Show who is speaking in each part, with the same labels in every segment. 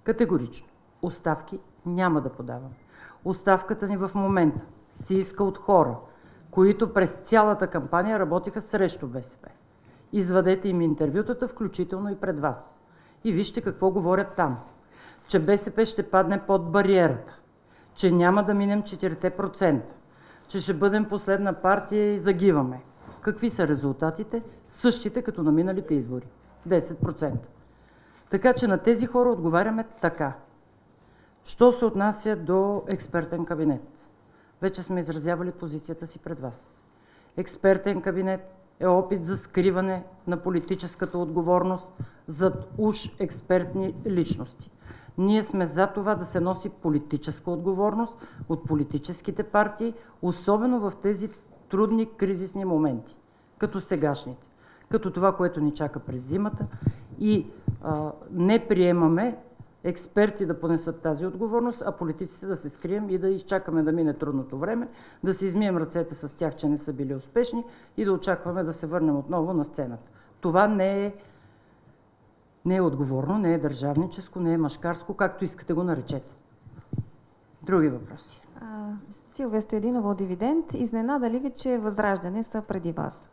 Speaker 1: Категорично. Оставки няма да подавам. Оставката ни в момента се иска от хора, които през цялата кампания работиха срещу БСП. Извадете им интервютата, включително и пред вас. И вижте какво говорят там. Че БСП ще падне под бариерата, че няма да минем 4%, че ще бъдем последна партия и загиваме. Какви са резултатите? Същите като на миналите избори. 10%. Така че на тези хора отговаряме така. Що се отнася до експертен кабинет? Вече сме изразявали позицията си пред вас. Експертен кабинет е опит за скриване на политическата отговорност зад уж експертни личности. Ние сме за това да се носи политическа отговорност от политическите партии, особено в тези трудни кризисни моменти, като сегашните, като това, което ни чака през зимата, и не приемаме експерти да понесат тази отговорност, а политиците да се скрием и да изчакаме да мине трудното време, да се измием ръцете с тях, че не са били успешни и да очакваме да се върнем отново на сцената. Това не е отговорно, не е държавническо, не е мъжкарско, както искате го наречете. Други въпроси?
Speaker 2: Силвия Стоядинова от Дивидент. Изненада ли ви, че Възраждане са преди вас?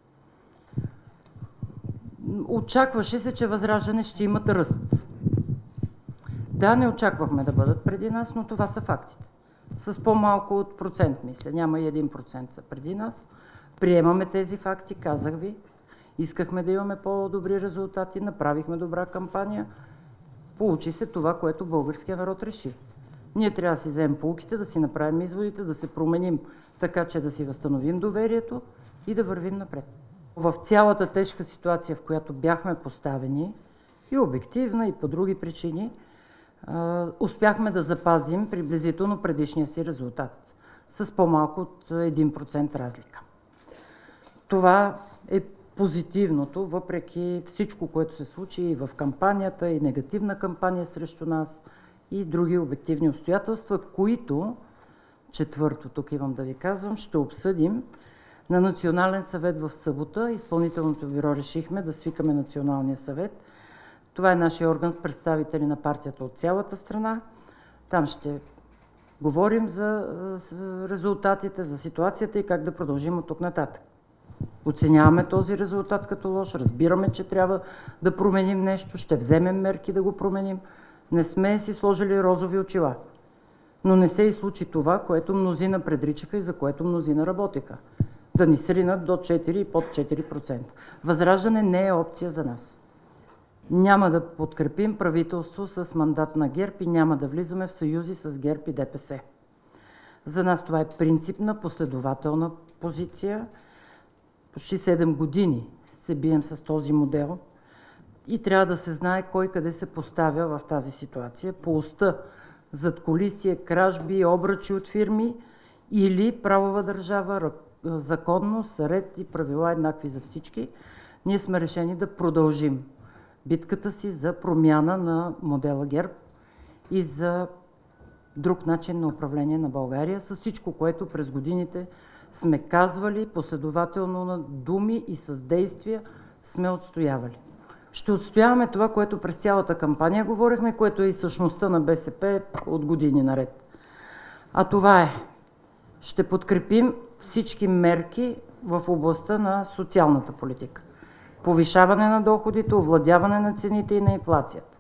Speaker 1: Очакваше се, че Възраждане ще имат ръст. Да, не очаквахме да бъдат преди нас, но това са фактите. С по-малко от процент, мисля. Няма и 1% са преди нас. Приемаме тези факти, казах ви. Искахме да имаме по-добри резултати, направихме добра кампания. Получи се това, което българския народ реши. Ние трябва да си вземем поуките, да си направим изводите, да се променим така, че да си възстановим доверието и да вървим напред. В цялата тежка ситуация, в която бяхме поставени, и обективна, и по други причини, успяхме да запазим приблизително предишния си резултат с по-малко от 1% разлика. Това е позитивното, въпреки всичко, което се случи и в кампанията, и негативна кампания срещу нас, и други обективни обстоятелства, които, четвърто, тук имам да ви казвам, ще обсъдим на Национален съвет в събота. Изпълнителното бюро решихме да свикаме Националния съвет. Това е нашия орган с представители на партията от цялата страна. Там ще говорим за резултатите, за ситуацията и как да продължим от тук нататък. Оценяваме този резултат като лош, разбираме, че трябва да променим нещо, ще вземем мерки да го променим. Не сме си сложили розови очила, но не се и случи това, което мнозина предричаха и за което мнозина работеха. Да ни сринат до 4 и под 4%. Възраждане не е опция за нас. Няма да подкрепим правителство с мандат на ГЕРБ и няма да влизаме в съюзи с ГЕРБ и ДПС. За нас това е принципна, последователна позиция. Почти 7 години се бием с този модел и трябва да се знае кой къде се поставя в тази ситуация. По оста, задкулисие, кражби, обръчи от фирми или правова държава, законност, ред и правила еднакви за всички. Ние сме решени да продължим битката си за промяна на модела ГЕРБ и за друг начин на управление на България, с всичко, което през годините сме казвали, последователно на думи и с действия сме отстоявали. Ще отстояваме това, което през цялата кампания говорихме, което е и същността на БСП от години наред. А това е: ще подкрепим всички мерки в областта на социалната политика. Повишаване на доходите, овладяване на цените и на инфлацията.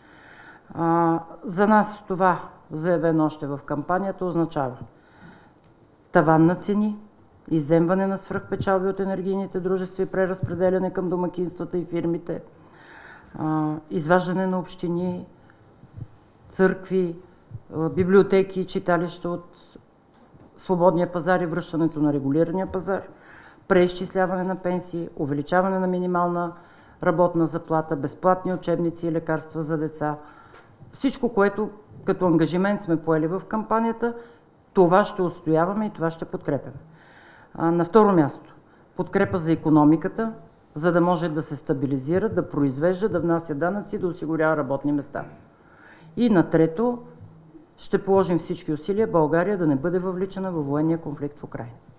Speaker 1: За нас това, заявено още в кампанията, означава таван на цени, изземване на свръхпечалби от енергийните дружества и преразпределяне към домакинствата и фирмите, изваждане на общини, църкви, библиотеки и читалища от свободния пазар и връщането на регулирания пазар, преизчисляване на пенсии, увеличаване на минимална работна заплата, безплатни учебници и лекарства за деца. Всичко, което като ангажимент сме поели в кампанията, това ще отстояваме и това ще подкрепяме. На второ място, подкрепа за икономиката, за да може да се стабилизира, да произвежда, да внася данъци, да осигурява работни места. И на трето, ще положим всички усилия България да не бъде въвличана във военния конфликт в Украйна.